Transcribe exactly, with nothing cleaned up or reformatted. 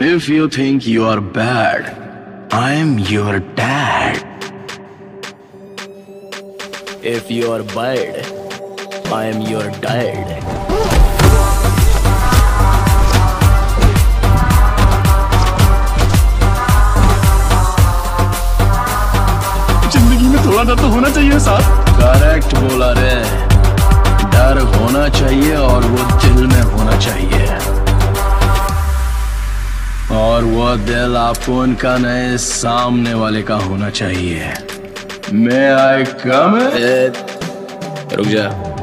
If you think you are bad, I'm your dad. If you are bad, I am your dad. जिंदगी में थोड़ा डर तो होना चाहिए साथ। करेक्ट बोला रे, डर होना चाहिए और वो दिल में होना चाहिए, और वो दिल आपको उनका नए सामने वाले का होना चाहिए। May I come in? रुक जा।